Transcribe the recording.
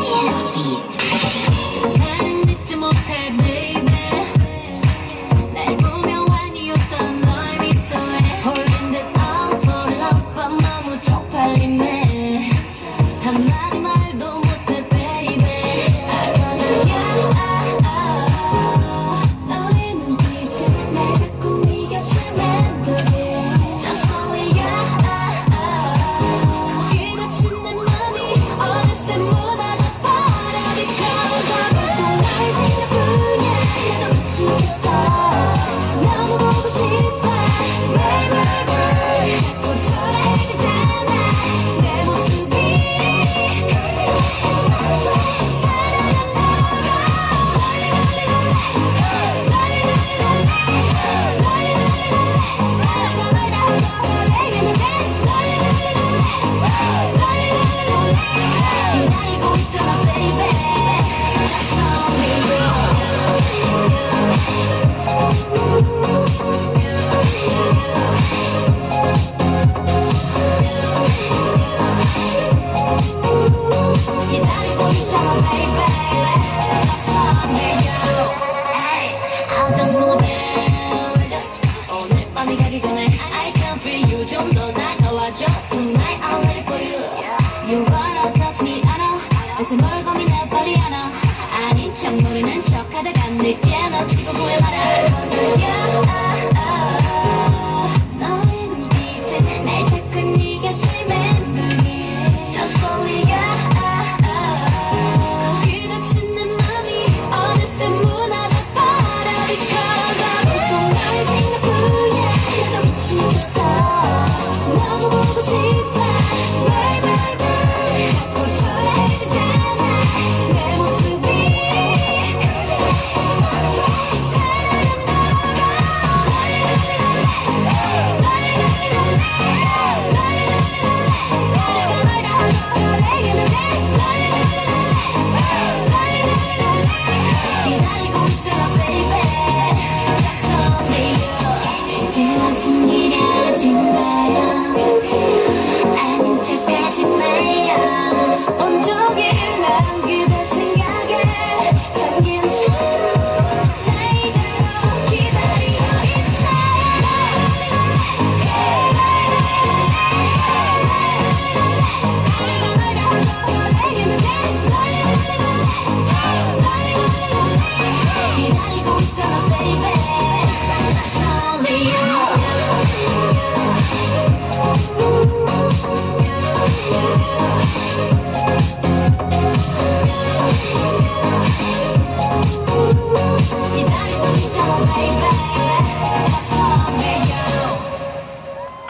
나는 잊지 못해 baby 날 보며 완이었던 너의 미소에 홀린 듯 I'm fall in love but 너무 쪽팔리네 한마디 말도 못해 baby I wanna you 너의 눈빛은 날 자꾸 네 곁을 맴돌게 Just only you 거기 갇힌 내 맘이 어느새 무너져 버려 Because I'm 보통 너의 생각뿐이야 나도 미치겠어 너무 보고 싶어 Baby 자꾸 초라해지잖아 내 모습이 기다리고 있잖아 baby Just only 기다리고 있잖아 baby Just only you Hey I just wanna be with you 오늘 밤이 가기 전에 I can feel you 좀 더 다가와줘 Tonight I'm ready for you You wanna touch me I know 대체 뭘 고민해버리 I know 아닌 척 모르는 척 하다가 늦게 놓치고 후회말아 너의 눈빛에 날 자꾸 네 곁을 맴돌게 Just only you 거기 갇힌 내 맘이 어느새 무너져 버려 Because I'm 보통 너의 생각뿐이야 나도 미치겠어 너무 보고 싶어 Baby 자꾸 초라해지잖아 내 모습이 기다리고 있잖아 baby Just only you 이제와 숨기려진 바람